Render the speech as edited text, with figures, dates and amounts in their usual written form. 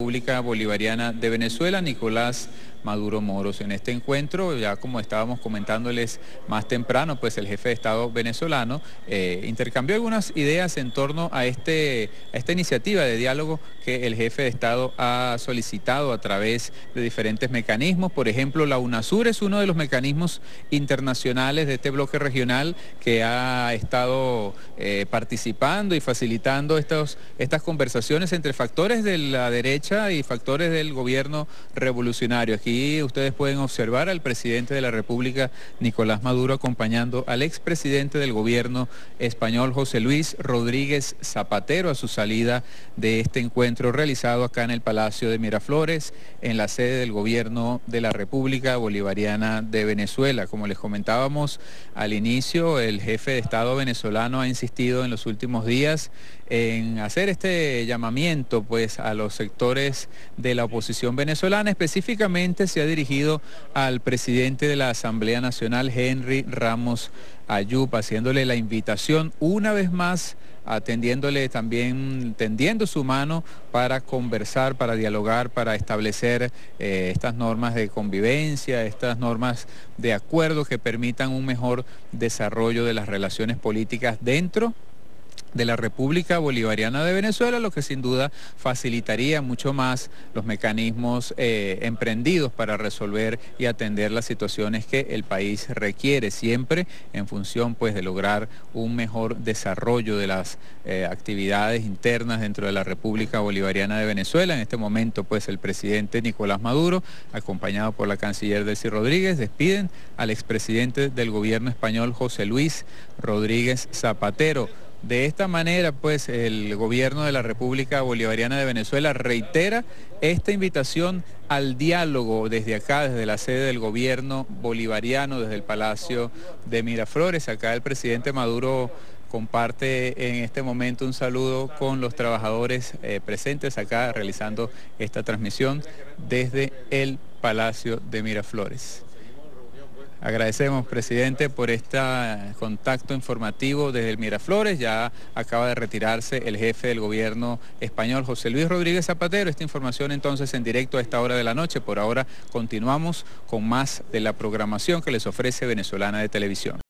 República Bolivariana de Venezuela, Nicolás Maduro Moros. En este encuentro, ya como estábamos comentándoles más temprano, pues el jefe de Estado venezolano intercambió algunas ideas en torno a esta iniciativa de diálogo que el jefe de Estado ha solicitado a través de diferentes mecanismos. Por ejemplo, la UNASUR es uno de los mecanismos internacionales de este bloque regional que ha estado participando y facilitando estas conversaciones entre factores de la derecha y factores del gobierno revolucionario. Aquí ustedes pueden observar al presidente de la República, Nicolás Maduro, acompañando al expresidente del gobierno español, José Luis Rodríguez Zapatero, a su salida de este encuentro realizado acá en el Palacio de Miraflores, en la sede del gobierno de la República Bolivariana de Venezuela. Como les comentábamos al inicio, el jefe de Estado venezolano ha insistido en los últimos días en hacer este llamamiento pues a los sectores de la oposición venezolana. Específicamente se ha dirigido al presidente de la Asamblea Nacional, Henry Ramos Ayub, haciéndole la invitación una vez más, atendiéndole también, tendiendo su mano para conversar, para dialogar, para establecer estas normas de convivencia, estas normas de acuerdo que permitan un mejor desarrollo de las relaciones políticas dentro de la República Bolivariana de Venezuela, lo que sin duda facilitaría mucho más los mecanismos emprendidos para resolver y atender las situaciones que el país requiere, siempre en función pues de lograr un mejor desarrollo de las actividades internas dentro de la República Bolivariana de Venezuela. En este momento pues el presidente Nicolás Maduro, acompañado por la canciller Delcy Rodríguez, despiden al expresidente del gobierno español, José Luis Rodríguez Zapatero. De esta manera, pues, el gobierno de la República Bolivariana de Venezuela reitera esta invitación al diálogo desde acá, desde la sede del gobierno bolivariano, desde el Palacio de Miraflores. Acá el presidente Maduro comparte en este momento un saludo con los trabajadores presentes acá realizando esta transmisión desde el Palacio de Miraflores. Agradecemos, presidente, por este contacto informativo desde el Miraflores. Ya acaba de retirarse el jefe del gobierno español, José Luis Rodríguez Zapatero. Esta información entonces en directo a esta hora de la noche. Por ahora continuamos con más de la programación que les ofrece Venezolana de Televisión.